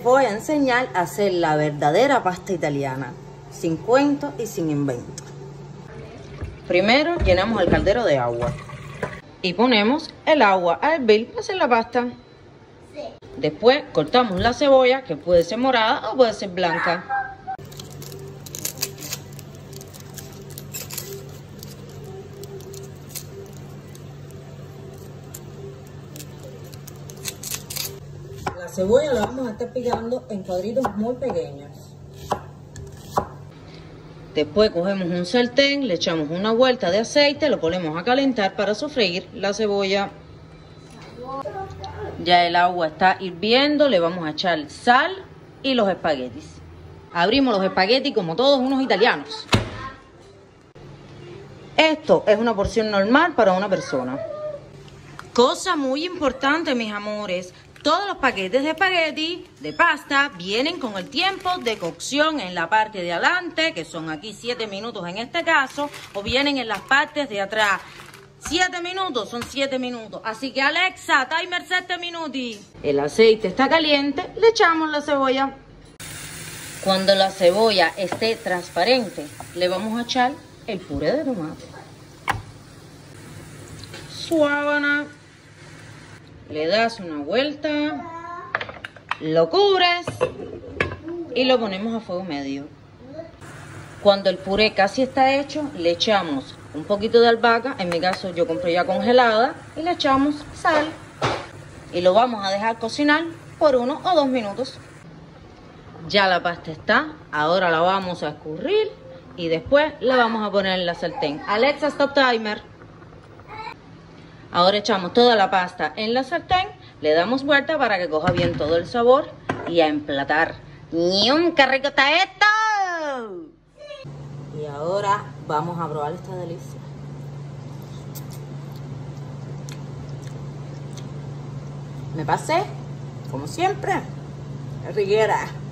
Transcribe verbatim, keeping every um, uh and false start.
voy a enseñar a hacer la verdadera pasta italiana, sin cuentos y sin invento. Primero llenamos el caldero de agua y ponemos el agua a hervir para hacer la pasta. Sí. Después cortamos la cebolla, que puede ser morada o puede ser blanca. La cebolla la vamos a estar picando en cuadritos muy pequeños. Después cogemos un sartén, le echamos una vuelta de aceite, lo ponemos a calentar para sofreír la cebolla. Ya el agua está hirviendo, le vamos a echar sal y los espaguetis. Abrimos los espaguetis como todos unos italianos. Esto es una porción normal para una persona. Cosa muy importante, mis amores. Todos los paquetes de espagueti, de pasta, vienen con el tiempo de cocción en la parte de adelante, que son aquí siete minutos en este caso, o vienen en las partes de atrás. siete minutos son siete minutos. Así que Alexa, timer siete minutos. El aceite está caliente, le echamos la cebolla. Cuando la cebolla esté transparente, le vamos a echar el puré de tomate. Suávana. Le das una vuelta, lo cubres y lo ponemos a fuego medio. Cuando el puré casi está hecho, le echamos un poquito de albahaca, en mi caso yo compré ya congelada, y le echamos sal. Y lo vamos a dejar cocinar por uno o dos minutos. Ya la pasta está, ahora la vamos a escurrir y después la vamos a poner en la sartén. Alexa, stop timer. Ahora echamos toda la pasta en la sartén, le damos vuelta para que coja bien todo el sabor y a emplatar. ¡Nium! ¡Qué rico está esto! Y ahora vamos a probar esta delicia. Me pasé, como siempre, Riguera.